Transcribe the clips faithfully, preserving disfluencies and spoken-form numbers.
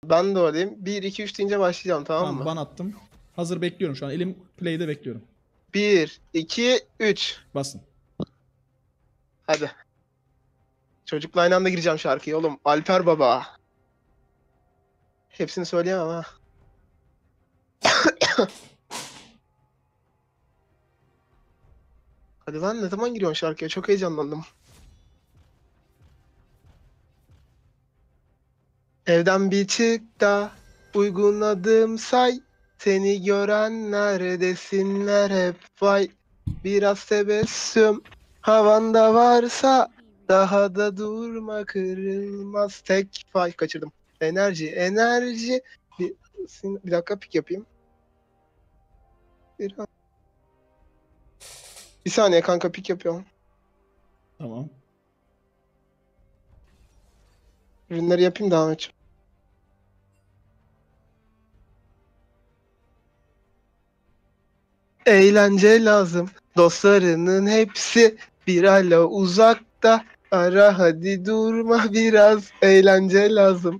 Ben de öyleyim. bir, iki, üç deyince başlayacağım, tamam Tamam, mı? ban attım. Hazır bekliyorum şu an. Elim play'de bekliyorum. bir, iki, üç. Basın. Hadi. Çocukla aynı anda gireceğim şarkıya oğlum. Alper Baba. Hepsini söyleyemem ha. Hadi lan, ne zaman giriyorsun şarkıya? Çok heyecanlandım. Evden bir çık da uygun adım say. Seni görenler desinler hep vay. Biraz tebessüm havanda varsa daha da durma, kırılmaz tek fay. Kaçırdım. Enerji, enerji. Bir, bir dakika, pik yapayım. Bir, bir saniye kanka, pik yapıyorum. Tamam. Ürünleri yapayım, devam edeceğim. Eğlence lazım. Dostlarının hepsi bir alo uzakta. Ara hadi, durma, biraz eğlence lazım.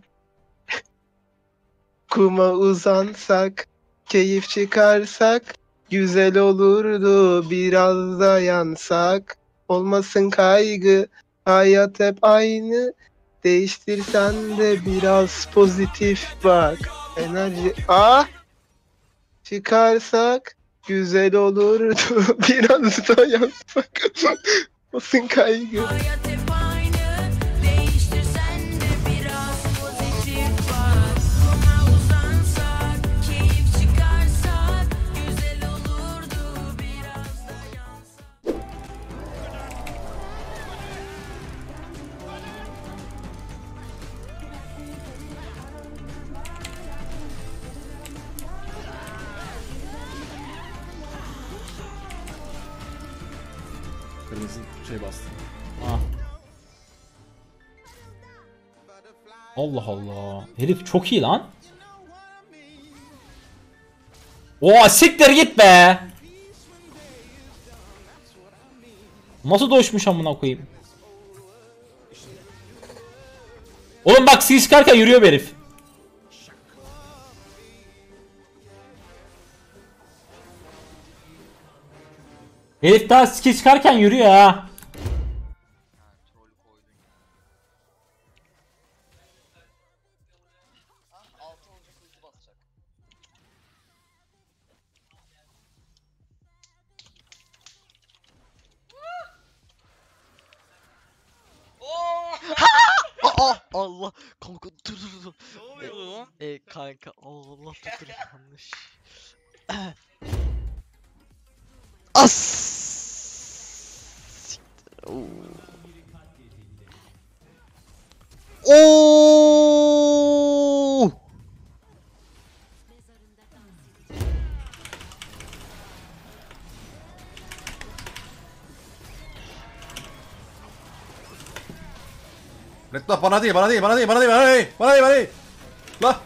Kuma uzansak, keyif çıkarsak, güzel olurdu biraz da yansak. Olmasın kaygı, hayat hep aynı. Değiştirsen de biraz pozitif bak. Enerji ah çıkarsak güzel olurdu biraz da yansak. Olmasın kaygı. Hayat hep aynı, değiştirsen de biraz pozitif bak. Kuma uzansak, keyif çıkarsak, güzel olurdu biraz da yansak. Kırmızı şey bastı. Ah. Allah Allah. Herif çok iyi lan. Oo, siktir git be. Nasıl doşmuş amına koyayım. Oğlum bak, sil çıkarken yürüyor bir herif. Herif daha skill çıkarken yürüyor ha. Aa Allah kanka, dur dur dur. Ne oluyor lan? E kanka Allah, dur dur, yanlış. As. Siktir. Oo. Oo. Red buff bana değil, bana değil, bana değil, bana değil, bana değil, bana değil, bana değil. La.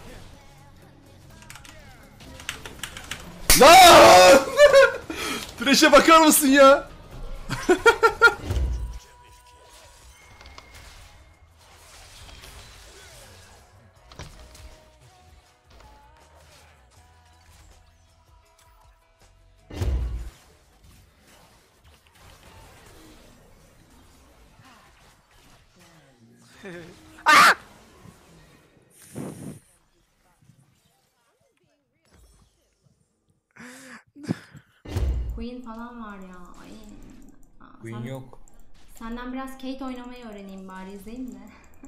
La! Thresh'e bakar mısın ya? Queen falan var ya. Ay. Aa, Queen sen- yok. Senden biraz Kate oynamayı öğreneyim bari, izleyeyim de.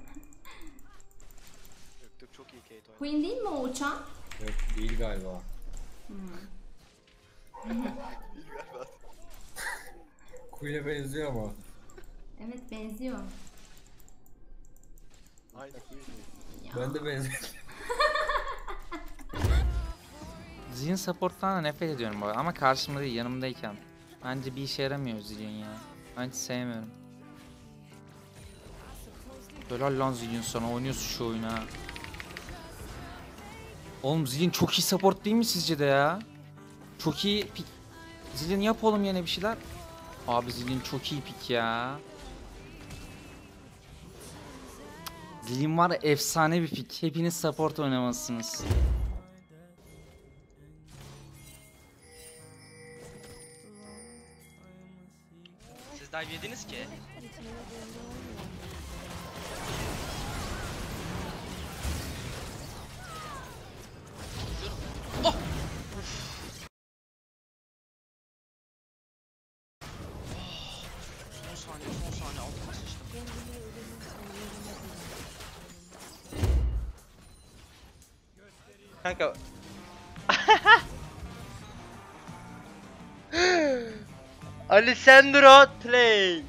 Yok yok, çok iyi Kate oynadı. Queen değil mi o uçan? Yok değil galiba. Queen'e benziyor ama. Evet, benziyor. Aynen Queen. Ya. Ben de benziyorum. Zillion support'tan da nefret ediyorum bu arada ama karşımda değil, yanımdayken. Bence bir işe yaramıyor Zillion ya. Ben hiç sevmiyorum. Helal lan Zillion, sana oynuyorsun şu oyunu ha. Oğlum Zillion çok iyi support değil mi sizce de ya? Çok iyi pick. Zillion yap oğlum yine bir şeyler. Abi Zillion çok iyi pick ya. Zillion var ya, efsane bir pick. Hepiniz support oynamalısınız. Siz dive yediniz ki. Oh! Son saniye, son saniye altıma sıçtım. Kanka. Alessandro play.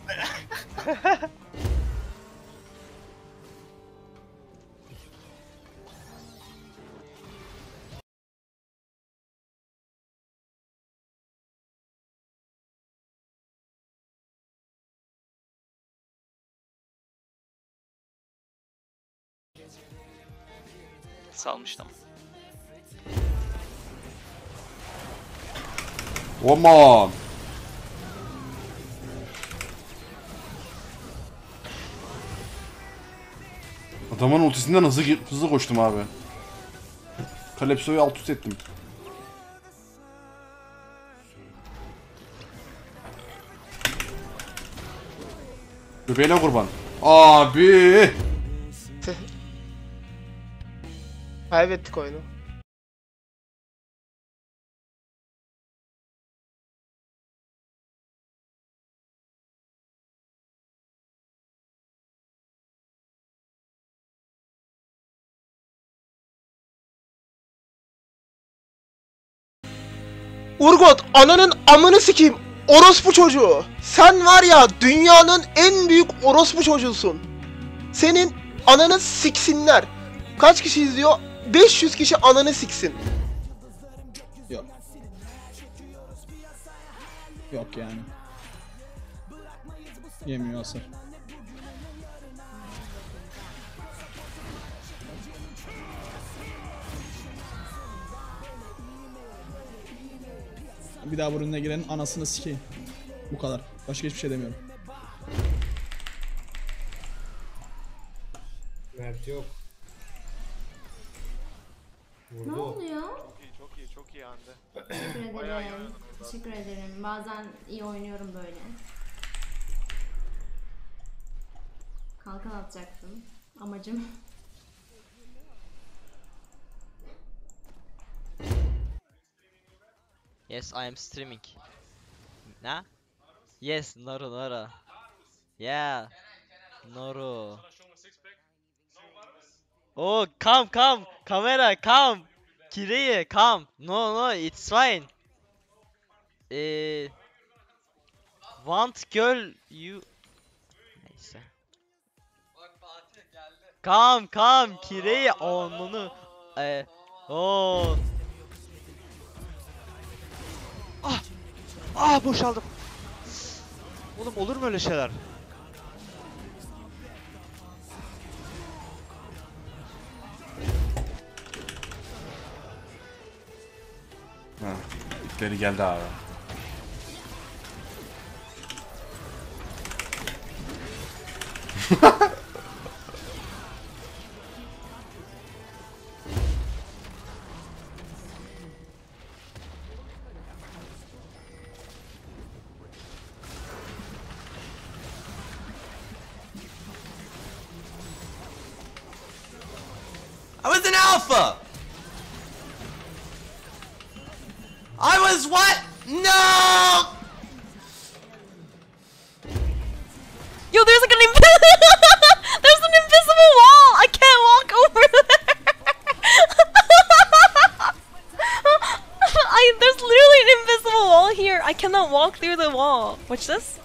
Salmıştım. Aman. Adamın ultisinden hızlı hızlı koştum abi. Calypso'yu alt üst ettim. Bebeğine kurban. Abi. Kaybettik oyunu. Urgot, ananın amını sikeyim. Orospu çocuğu. Sen var ya dünyanın en büyük orospu çocuğusun. Senin ananı siksinler. Kaç kişi izliyor? beş yüz kişi ananı siksin. Yok. Yok yani. Yemiyor hasar. Bir daha bu ürüne girenin anasını sikeyim. Bu kadar. Başka hiçbir şey demiyorum. Mert yok. Ne Vurdu. oluyor? Çok iyi, çok iyi anda. Teşekkür ederim. Teşekkür ederim. Bazen iyi oynuyorum böyle. Kalkan atacaktım. Amacım. Yes, I am streaming. Na? Yes, Naru, Naru. Yeah. Naru. Oh, come, come. Camera, come. Kireye, come. No, no, it's fine. Eh, want girl, you... Neyse. Come, come. Kireye, onunu. Eh, oh. Ah! Ah boşaldım. Oğlum olur mu öyle şeyler? Ha, itleri geldi abi. I was an alpha! I was what? No! Yo, there's like an inv there's an invisible wall. I can't walk over there. I there's literally an invisible wall here. I cannot walk through the wall. Watch this.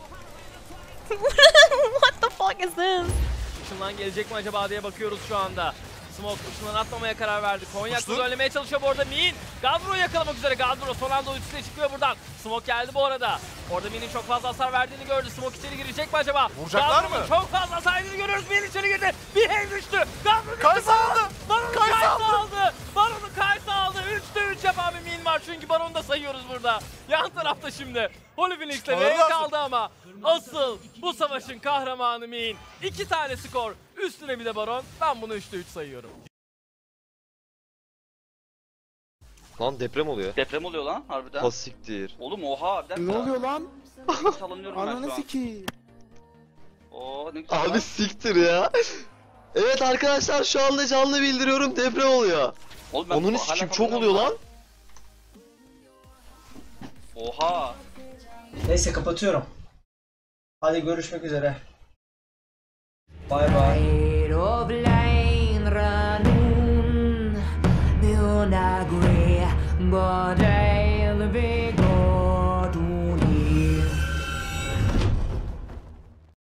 What the fuck is this? Şundan gelecek mi acaba diye bakıyoruz şu anda. Smoke kuşundan atmamaya karar verdi. Konyak kızı önlemeye çalışıyor bu arada Min. Gadro'yu yakalamak üzere. Gadro son anda ultisiyle çıkıyor buradan. Smoke geldi bu arada. Orada Min'in çok fazla hasar verdiğini gördü. Smoke içeri girecek mi acaba? Vuracaklar mı? Çok fazla hasar verdiğini görüyoruz. Min içeri girdi. Bir hem düştü. Gadro Kaysa aldı. Baron'u Kaysa aldı. Baron'u Kaysa aldı. üçte üç yap abi Min var. Çünkü Baron'u da sayıyoruz burada. Yan tarafta şimdi. Holy Phoenix'le V'ye kaldı ama asıl bu savaşın kahramanı Min. İki tane skor. Üstüne bir de baron. Ben bunu üçte üç sayıyorum. Lan deprem oluyor. Deprem oluyor lan harbiden. Pasiktir. Oğlum oha bir dakika. Ne oluyor lan? Salınıyorum ben Ananı şu an. sikeyim. Oo ne güzel Abi lan. siktir ya. Evet arkadaşlar şu anda canlı bildiriyorum deprem oluyor. Oğlum ben Onun hala sikim çok salınıyorum oluyor lan. Oha. Neyse kapatıyorum. Hadi görüşmek üzere. Bay bay.